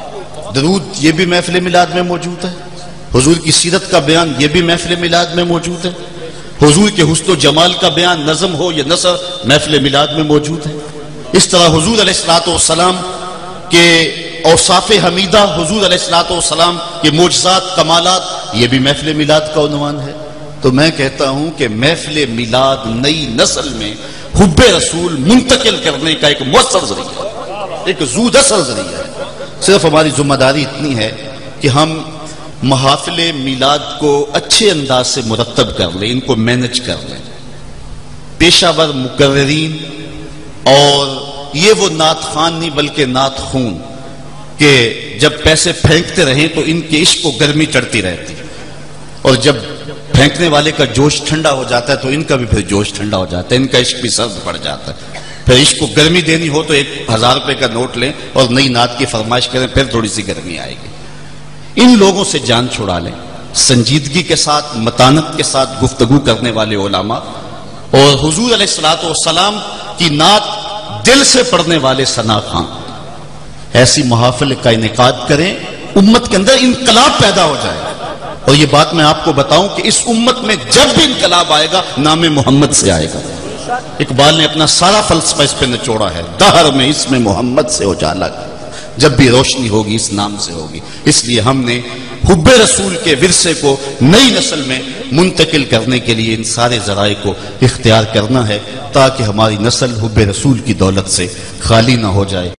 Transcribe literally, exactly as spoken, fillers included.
درود یہ بھی محفل میلاد میں موجود ہے، حضور کی سیرت کا بیان یہ بھی محفل میلاد میں موجود ہے، حضور کے حسن و جمال کا بیان نظم ہو یا نثر محفل میلاد میں موجود ہے۔ اس طرح حضور علیہ الصلوۃ والسلام کے اوصاف حمیدہ، حضور علیہ الصلوۃ والسلام کے معجزات کمالات یہ بھی محفل میلاد کا عنوان ہے۔ تو میں کہتا ہوں کہ محفل میلاد نئی نسل میں حب رسول منتقل کرنے کا ایک مؤثر ذریعہ ہے، ایک زود اثر ذریعہ ہے۔ صرف ہماری ذمہ داری اتنی ہے کہ ہم محافل میلاد کو اچھے انداز سے مرتب کر لیں، ان کو مینج کر لیں۔ پیشہ ور مقررین اور یہ وہ نعت خوان نہیں بلکہ نعت خون کہ جب پیسے پھینکتے رہیں تو ان کے عشق کو گرمی چڑھتی رہتی، اور جب پھینکنے والے کا جوش ٹھنڈا ہو جاتا ہے تو ان کا بھی پھر جوش ٹھنڈا ہو جاتا ہے، ان کا عشق بھی سرد پڑ جاتا ہے۔ پھر عشق کو گرمی دینی ہو تو ایک ہزار روپے کا نوٹ لیں اور نئی نعت کی فرمائش کریں، پھر تھوڑی سی گرمی آئے گی۔ ان لوگوں سے جان چھڑا لیں، سنجیدگی کے ساتھ، متانت کے ساتھ گفتگو کرنے والے علماء اور حضور علیہ الصلوۃ والسلام کی نعت دل سے پڑھنے والے ثنا خان، ایسی محافل کا انعقاد کریں، امت کے اندر انقلاب پیدا ہو جائے۔ اور یہ بات میں آپ کو بتاؤں کہ اس امت میں جب بھی انقلاب آئے گا نام محمد سے آئے گا۔ اقبال نے اپنا سارا فلسفہ اس پہ نچوڑا ہے، دہر میں اس میں محمد سے اجالا، جب بھی روشنی ہوگی اس نام سے ہوگی۔ اس لیے ہم نے حب رسول کے ورثے کو نئی نسل میں منتقل کرنے کے لیے ان سارے ذرائع کو اختیار کرنا ہے تاکہ ہماری نسل حب رسول کی دولت سے خالی نہ ہو جائے۔